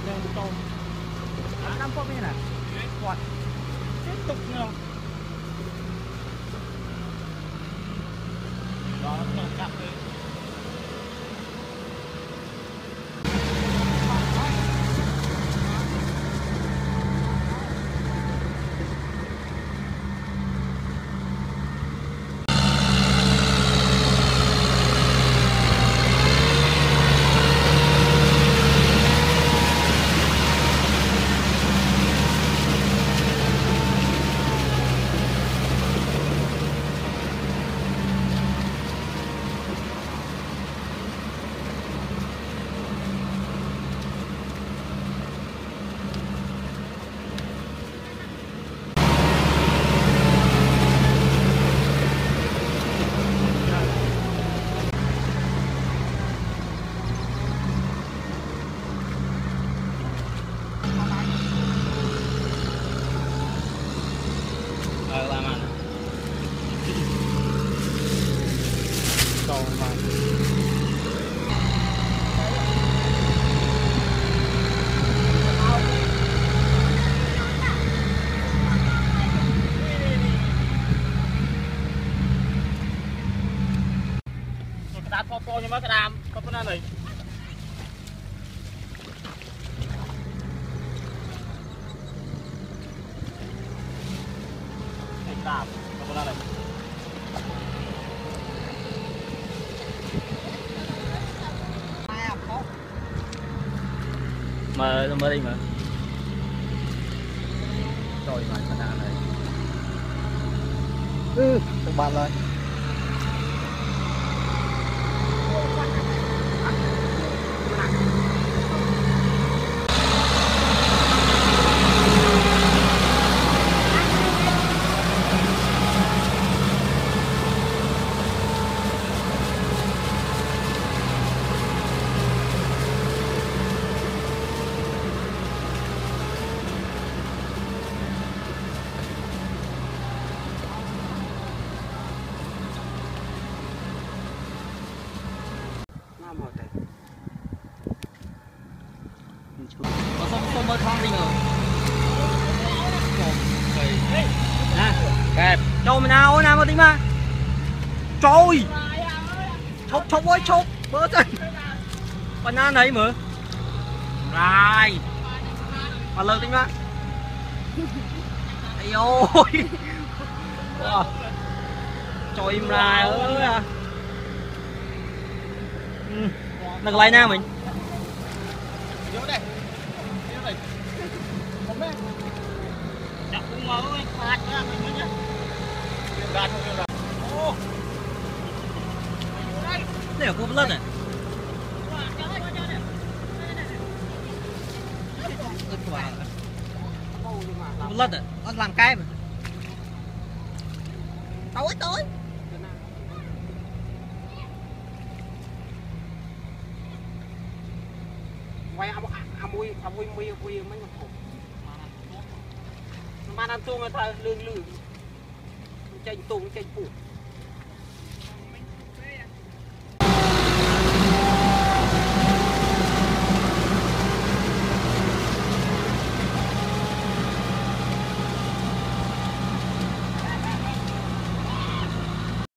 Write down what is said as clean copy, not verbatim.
nhưng một câu năm phút như này quạt tiếp tục nhau đó nó chạm tới làm ăn cầu mà đám po nhưng mà cái đám có cái này đám có cái này mà đi mà rồi mà cái đám này các bạn ơi có xong mới không đi nữa nè kẹp cho mình nào ơi nào mà tính mà trời chốc ơi chốc bớt rồi banana này mà rồi mà lơ tính mà ây ôi trời im ra ơi à là cái nào mình đây là cua lớn này cua lớn này nó làm cái mà tối quay mui mấy ngọc mà ăn tung người ta lương tranh tung tranh phủ